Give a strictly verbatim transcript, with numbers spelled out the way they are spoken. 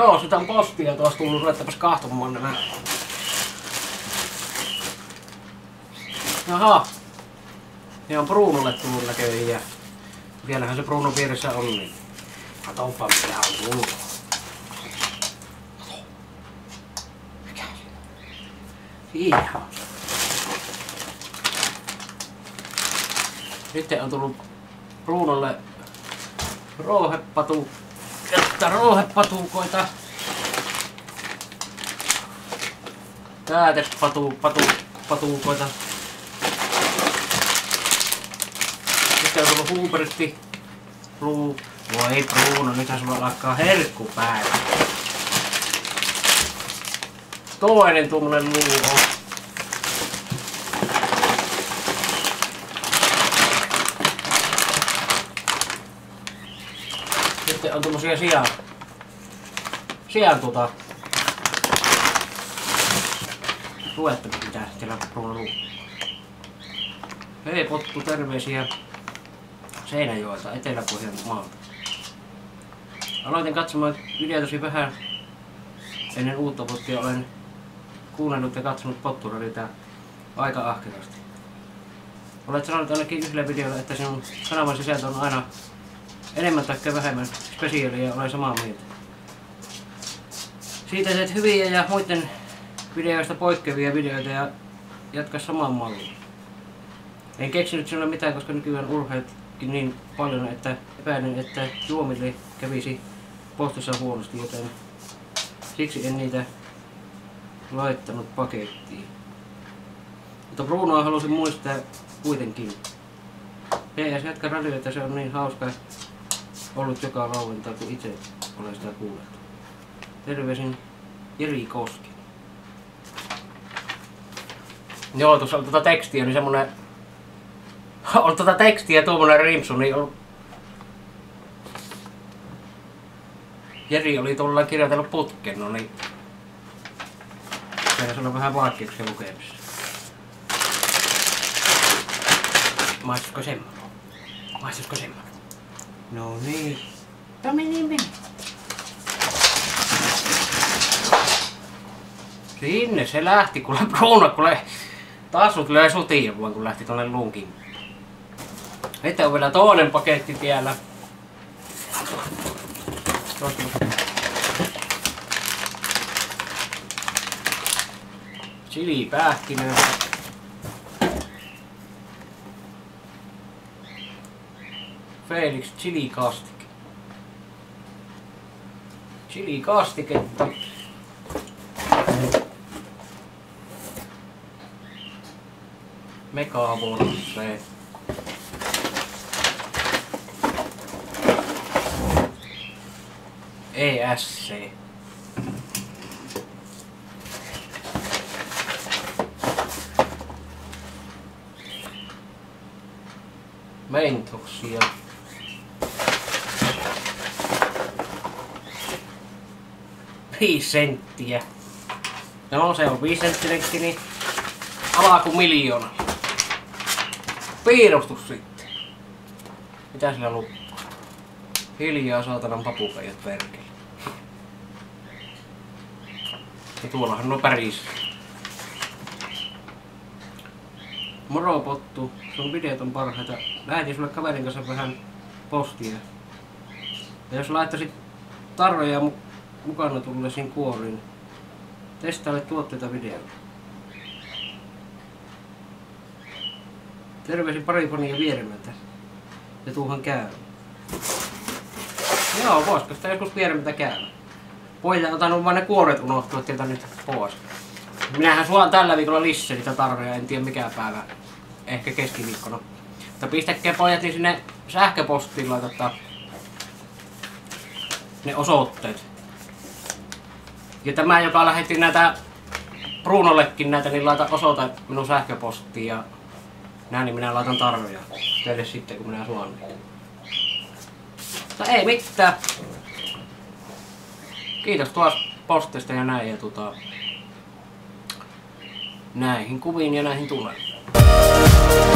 Joo, sitä on postia tuossa tullut, ruvettapas kahtomaan nämä. Jaha. Ne on Bruunolle tullut näköjään ja vielähän se Bruunon vieressä on, niin katsopa mitä on tullut. Mikä se? Ihan. Sitten on tullut Bruunolle roohepatu, että roohepatukoita. Täytepatu, patu, patukoita. Sitten on tullut Hubertti. Bruu. Voi Bruuno, nythän sulla lakkaa herkku päällä. Toinen tuommoinen luu on. Sitten on tommosia sian. Sian tota. Luetteko mitä siellä Bruuno luu. Hei pottu, terveisiä Seinäjoelta, Etelä-Pohjanmaalta. Aloitin katsomaan videotosi vähän ennen uutta pottia. Olen kuunnellut ja katsonut potturadiota aika ahkerasti. Olet sanonut ainakin yhdellä videolla, että sinun sanaman sisältö on aina enemmän tai vähemmän spesiaalia ja olen samaa mieltä. Siitä teet hyviä ja muiden videoista poikkeavia videoita ja jatka samaan malliin. En keksinyt sinulle mitään, koska nykyään urheilutkin niin paljon, että epäilen, että juomille kävisi postissa huonosti, joten siksi en niitä laittanut pakettiin. Mutta Bruunoa halusin muistaa kuitenkin. P S jatka radioita, se on niin hauska ollut joka lauantai, kun itse olen sitä kuullut. Terveisin Jeri Koski. Joo, tuossa on tuota tekstiä, niin semmonen on tuota tekstiä tuommoinen rimpsu, niin on... Jeri oli tuolla kirjoitellut putken, no niin... Se on vähän vaikeuksia lukemissa. Maistusko semmoinen? Maistusko semmoinen? No niin. Tämä meni meni. Sinne se lähti, kuule Bruuno, kuule... Taas sut löi sutiin, kun lähti tonne lunkin. Sitten on vielä toinen paketti vielä. Chilipähkinöitä. Felix chilikastike. Chilikastiketta. Megavosse. E S C. Mentoksia. Viisi senttiä. No se on viisi senttinekin, niin alaa kuin miljoona. Piirustus sitten. Mitä sillä lukee? Hiljaa saatanan papukaijat perkele. Ja tuollahan on Paris. Moro pottu, sun videot on parhaita. Lähetin sulle kaverin kanssa vähän postia. Ja jos laittaisit tarroja mu mukana tulleisiin kuoriin, testaile tuotteita videolla. Terveisin Parifonia Vieremältä. Ja tuuhan käy. Joo, voisiko sitä joskus Vieremältä käydä? Pojat on ottanut vain ne kuoret unohtua sieltä nyt pois. Minähän suon tällä viikolla lisää niitä tarroja, en tiedä mikä päivä. Ehkä keskiviikkona. Mutta pistäkää pojat niin sinne sähköpostiin laitata ne osoitteet. Ja tämä, joka lähetti näitä Bruunollekin näitä, niin laita osoite minun sähköpostiin ja näin, niin minä laitan tarroja teille sitten, kun minä suon niitä. Mutta ei mitään. Kiitos tuosta postista ja näin, ja tota, näihin kuviin ja näihin tulee.